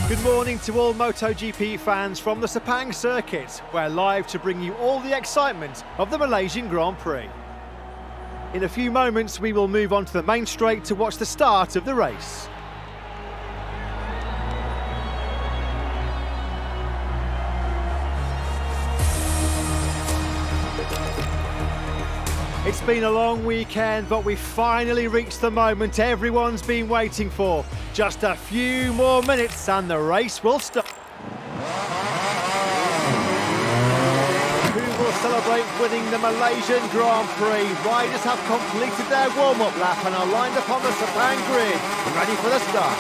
Good morning to all MotoGP fans from the Sepang circuit. We're live to bring you all the excitement of the Malaysian Grand Prix. In a few moments we will move on to the main straight to watch the start of the race. It's been a long weekend, but we finally reached the moment everyone's been waiting for. Just a few more minutes and the race will start. Who will celebrate winning the Malaysian Grand Prix? Riders have completed their warm-up lap and are lined up on the Sepang grid, ready for the start.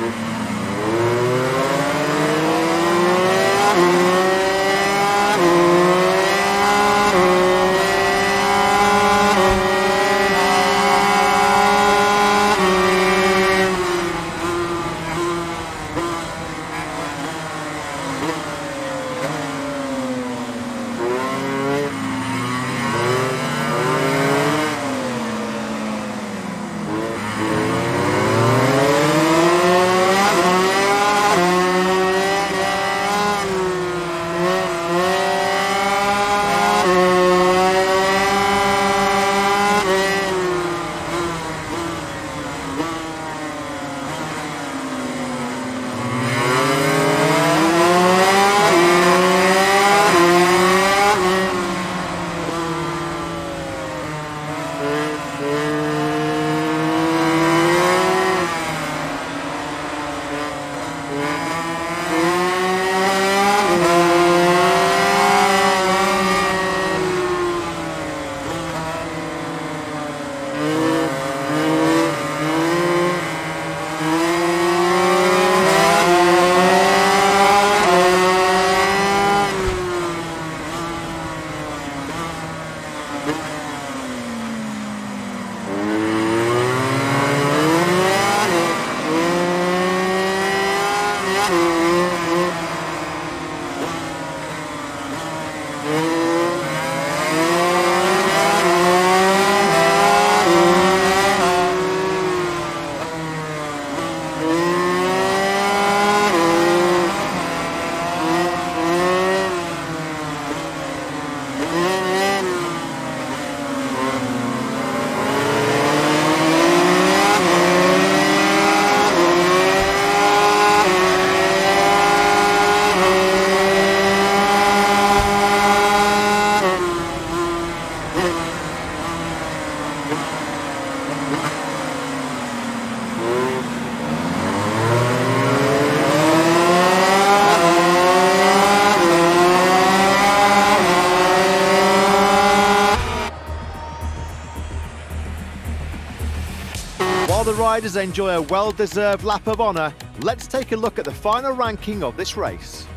While the riders enjoy a well-deserved lap of honour, let's take a look at the final ranking of this race.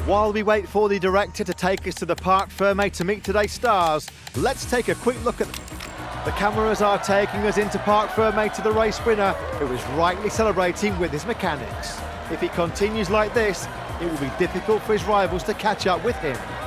While we wait for the director to take us to the Parc Fermé to meet today's stars, let's take a quick look at the cameras are taking us into Parc Fermé to the race winner, who is rightly celebrating with his mechanics. If he continues like this, it will be difficult for his rivals to catch up with him.